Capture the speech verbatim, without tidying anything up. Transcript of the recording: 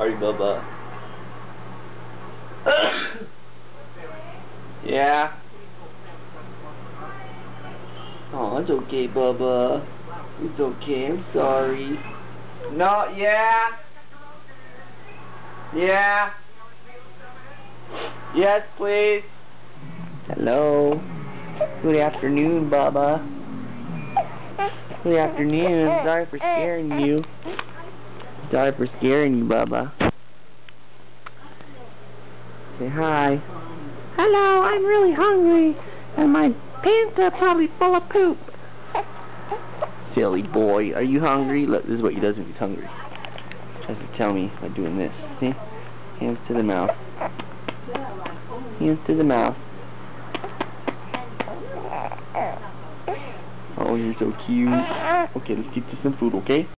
sorry, Bubba. Yeah. Oh, it's okay, Bubba. It's okay. I'm sorry. No, yeah. Yeah. Yes, please. Hello. Good afternoon, Bubba. Good afternoon. Sorry for scaring you. Sorry for scaring you, Bubba. Say hi. Hello, I'm really hungry, and my pants are probably full of poop. Silly boy, are you hungry? Look, this is what he does when he's hungry. He tries to tell me by doing this. See? Hands to the mouth. Hands to the mouth. Oh, you're so cute. Okay, let's get you some food, okay?